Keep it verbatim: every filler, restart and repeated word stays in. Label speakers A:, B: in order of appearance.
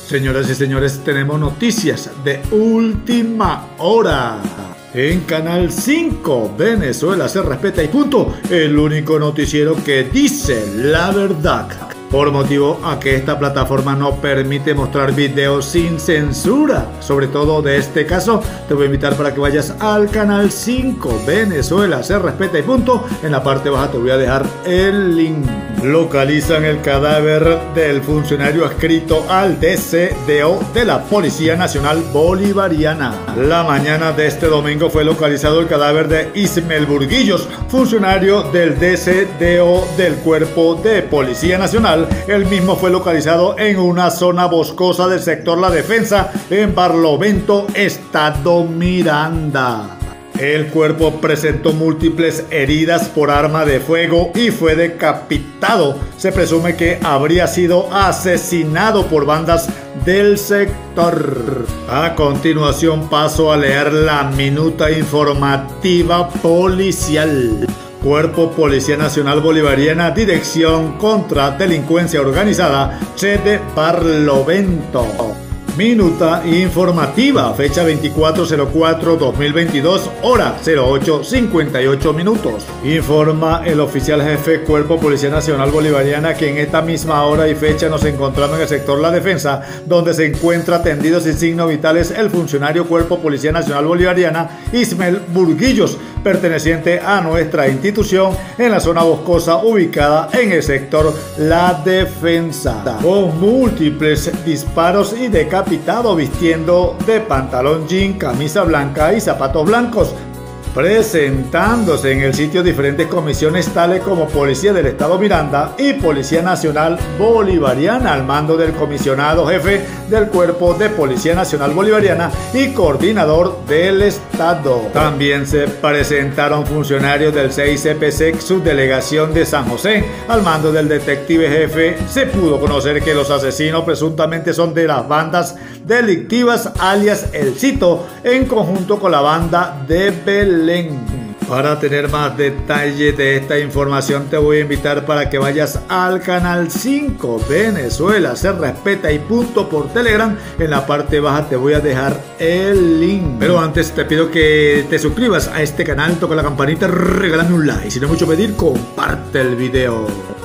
A: Señoras y señores, tenemos noticias de última hora. En Canal cinco, Venezuela se respeta y punto, el único noticiero que dice la verdad. Por motivo a que esta plataforma no permite mostrar videos sin censura. Sobre todo de este caso, te voy a invitar para que vayas al Canal cinco, Venezuela se respeta y punto. En la parte baja te voy a dejar el link. Localizan el cadáver del funcionario adscrito al D C D O de la Policía Nacional Bolivariana. La mañana de este domingo fue localizado el cadáver de Ismael Burguillos, funcionario del D C D O del Cuerpo de Policía Nacional. El mismo fue localizado en una zona boscosa del sector La Defensa, en Barlovento, Estado Miranda. El cuerpo presentó múltiples heridas por arma de fuego y fue decapitado. Se presume que habría sido asesinado por bandas del sector. A continuación paso a leer la minuta informativa policial. Cuerpo Policía Nacional Bolivariana, Dirección contra Delincuencia Organizada, sede Barlovento. Minuta informativa, fecha veinticuatro cero cuatro dos mil veintidós, hora cero ocho cincuenta y ocho minutos. Informa el oficial jefe Cuerpo Policía Nacional Bolivariana que en esta misma hora y fecha nos encontramos en el sector La Defensa, donde se encuentra tendido sin signos vitales el funcionario Cuerpo Policía Nacional Bolivariana Ismael Burguillos, perteneciente a nuestra institución, en la zona boscosa ubicada en el sector La Defensa, con múltiples disparos y decapitados, vistiendo de pantalón jean, camisa blanca y zapatos blancos, presentándose en el sitio diferentes comisiones tales como Policía del Estado Miranda y Policía Nacional Bolivariana al mando del comisionado jefe del Cuerpo de Policía Nacional Bolivariana y coordinador del Estado. También se presentaron funcionarios del C I C P S E C, subdelegación de San José, al mando del detective jefe. Se pudo conocer que los asesinos presuntamente son de las bandas delictivas alias El Cito, en conjunto con la banda de Belén. Para tener más detalles de esta información te voy a invitar para que vayas al Canal cinco, Venezuela se respeta y punto, por Telegram. En la parte baja te voy a dejar el link. Pero antes te pido que te suscribas a este canal, toca la campanita, regálame un like. Si no es mucho pedir, comparte el video.